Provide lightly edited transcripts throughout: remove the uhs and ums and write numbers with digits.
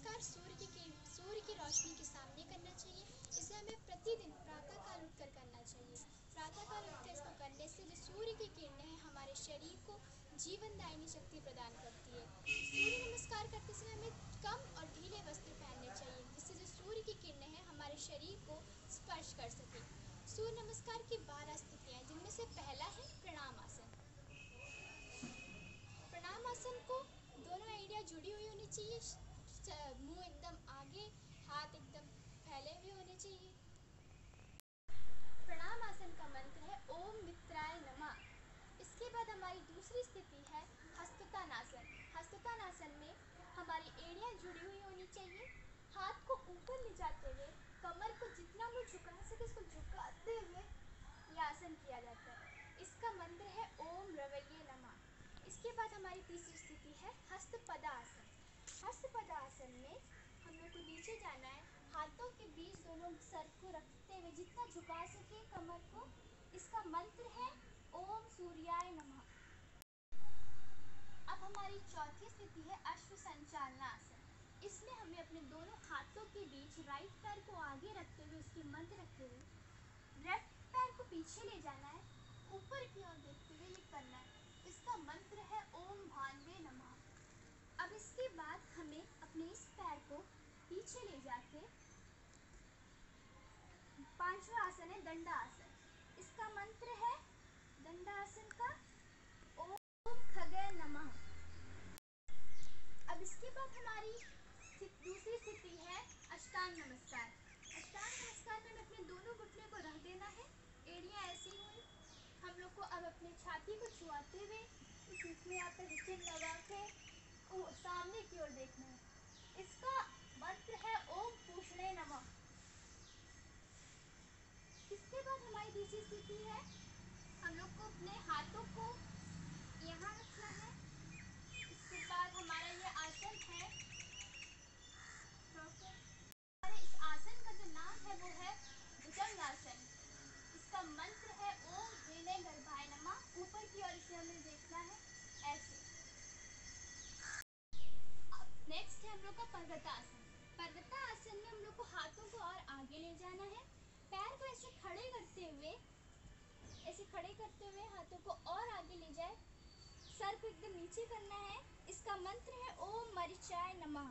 नमस्कार सूर्य की रोशनी के सामने करना चाहिए। इसे हमें प्रतिदिन प्रातःकाल उठकर करना चाहिए। प्रातःकाल उठकर इसको करने से जो सूर्य की किरणें हैं हमारे शरीर को जीवनदायिनी शक्ति प्रदान करती है। सूर्य नमस्कार करते समय हमें कम और ढीले वस्त्र पहनने चाहिए, जिससे जो सूर्य की किरणें हैं हमारे शरीर को स्पर्श कर सके। सूर्य नमस्कार की 12 स्थितियाँ, जिनमें से पहला है प्रणाम आसन। प्रणाम आसन को दोनों एरिया जुड़ी हुई होनी चाहिए। मुंह एकदम आगे, हाथ एकदम फैले हुए होने चाहिए। प्रणाम आसन का मंत्र है ओम मित्राय नमः। इसके बाद हमारी दूसरी स्थिति है हस्तोत्तानासन। हस्तोत्तानासन में हमारी एड़ियाँ जुड़ी हुई होनी चाहिए। हाथ को ऊपर ले जाते हुए कमर को जितना हम झुका सके उसको झुकाते हुए यह आसन किया जाता है। इसका मंत्र है ओम रवैये नमः। इसके बाद हमारी तीसरी स्थिति है हस्तपदासन। हस्तपदासन में हम लोग को नीचे जाना है, हाथों के बीच दोनों सर को रखते हुए जितना झुका सके कमर को। इसका मंत्र है ओम सूर्याय नमः। अब हमारी चौथी स्थिति है अश्व संचालनासन। इसमें हमें अपने दोनों हाथों के बीच राइट पैर को आगे रखते हुए उसके मध्य रखते हुए लेफ्ट पैर को पीछे ले जाना है, ऊपर की ओर देखते हुए ये करना है। इसका मंत्र है ओम भान्वे नमः। अब इसके बाद हमें अपने इस पैर को पीछे ले जाके पांचवा आसन है दंडासन। इसका मंत्र है दंडासन का ओम खगय नमः। अब इसके बाद हमारी दूसरी स्थिति है अष्टांग नमस्कार। अष्टांग नमस्कार में अपने दोनों घुटने को रख देना है, एड़ियाँ ऐसी हुई। हम लोग को अब अपने छाती को छुआते हुए इसमें यहाँ पर हिचक लगा के सामने की ओर देखना है। इसका मंत्र है ओम पूषणे नमः। इसके बाद हमारी तीसरी स्थिति है हम लोग को अपने हाथों को यहाँ रखना है। इसके बाद हमारा ये आसन है, हमारे इस आसन का जो नाम है वो है भुजंगासन। इसका मंत्र है ओम ह्रीणे गर्भाय नमः। ऊपर की ओर इसे हमें देखना है ऐसे। नेक्स्ट है हम लोग का पर्वतासन। पर्वतासन में हम लोग को हाथों को और आगे ले जाना है, पैर को ऐसे खड़े करते हुए हाथों को और आगे ले जाए, सर को एकदम नीचे करना है। इसका मंत्र है ओम मरीचाय नमः।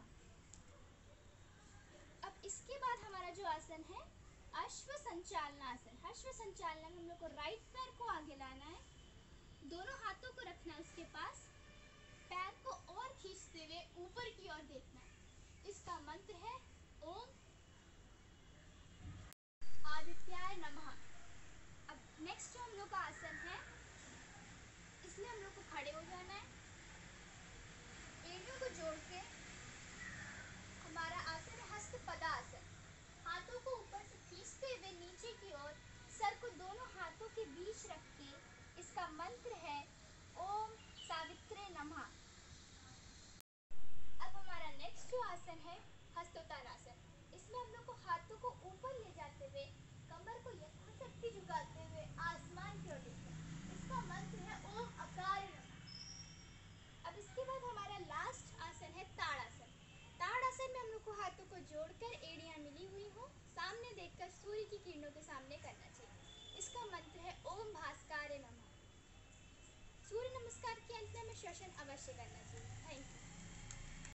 अब इसके बाद हमारा जो आसन है अश्व संचालनासन। अश्व संचालन में हम लोग को राइट पैर को आगे लाना है, दोनों हाथों को रखना है उसके पास, पैर को और खींचते हुए ऊपर की ओर देखना है। इसका मंत्र है ओम आदित्याय नमः। अब नेक्स्ट जो हम लोग का आसन है इसमें हम लोग को खड़े हो जाना है, एड़ियों को जोड़ के हमारा आसन है हस्तपदासन। हाथों को ऊपर से खींचते हुए नीचे की ओर सर को दोनों हाथों के बीच रख के इसका मंत्र है ओम सावित्रे नमः। अब हमारा नेक्स्ट जो आसन है हस्तोत्तानासन। इसमें हम लोग को हाथों को ऊपर ले जाते हुए कमर को यथाशक्ति झुकाते हुए आसमान की ओर देखना है। इसका मंत्र है ओम अकार नमः। अब इसके बाद हमारा लास्ट आसन है ताड़ासन। ताड़ासन में हम लोग को हाथों को जोड़कर एड़ियाँ मिली हुई हो, सामने देखकर सूर्य की किरणों के सामने करना चाहिए। इसका मंत्र है ओम भास्कराय नमः। सूर्य नमस्कार के अंत में हमें श्वसन अवश्य करना चाहिए। Thank you.